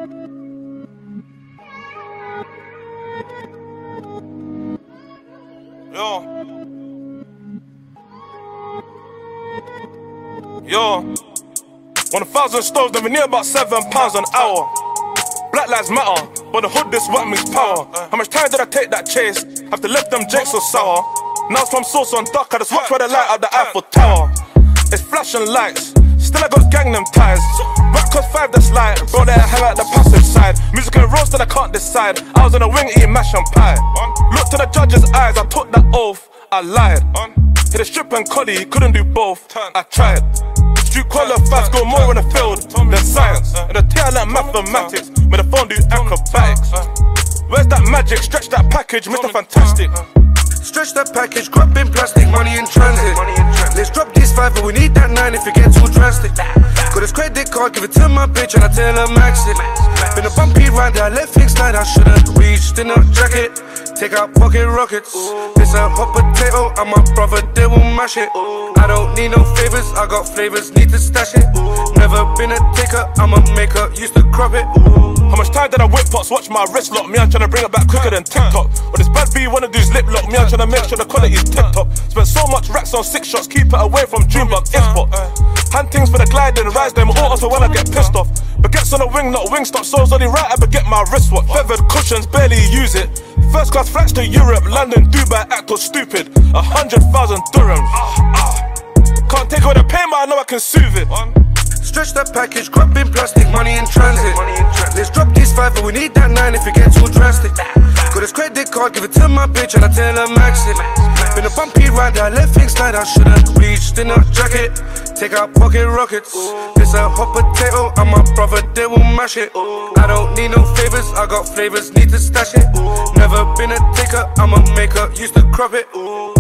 Yo, 1,000 stoves, never near about £7 an hour. Black lives matter, but the hood this what means power. How much time did I take that chase? Have to left them jakes so sour. Now from sauce on duck, I just watch where the light up the Eiffel Tower. It's flashing lights, still I got gangnam ties. Rap cause 5 that's light, bro they hang out the passive side. Music and roast that I can't decide. I was on a wing eating mash and pie. Look to the judge's eyes, I took that oath, I lied. Hit a strip and Cuddy, couldn't do both, I tried. Street qualified, score more in the field than science. In the tail like mathematics, made the phone do acrobatics. Where's that magic? Stretch that package, Mr. Fantastic. Stretch that package, grab in plastic, money in transit. Let's drop this 5, but we need that 9 if it gets too drastic. Got this credit card, give it to my bitch and I tell her max it. Been a bumpy ride, I let things slide, I should've reached in a jacket. Take out pocket rockets, this a hot potato, and my brother, they will mash it. I don't need no favors, I got flavors, need to stash it. Never been a taker, I'm a maker, used to crop it. How much time did I whip pots? Watch my wrist lock. Me, I'm tryna bring it back quicker than TikTok. When this bad B wanna do's lip lock. Me, I'm tryna make sure the quality's tip-top. Spent so much racks on 6 shots, keep it away from Junebug Spot. Hand things for the gliding, rise them all so when I get pissed off. Baguettes on the wing, not wing stop. Souls only right, I baguette my wristwatch. Feathered cushions, barely use it. First class flights to Europe, London, Dubai, act all stupid. 100,000 dirhams. Can't take away the pain, but I know I can soothe it. Stretch that package, grab in plastic, money in transit. Let's drop this 5, but we need that 9 if it gets too drastic. Got this credit card, give it to my bitch and I tell her max it. Been a bumpy ride, I let things slide, I should've reached in a jacket. Take out pocket rockets, this a hot potato, and my brother, they will mash it. I don't need no favors, I got flavors, need to stash it. Never been a taker, I'm a maker, used to crop it.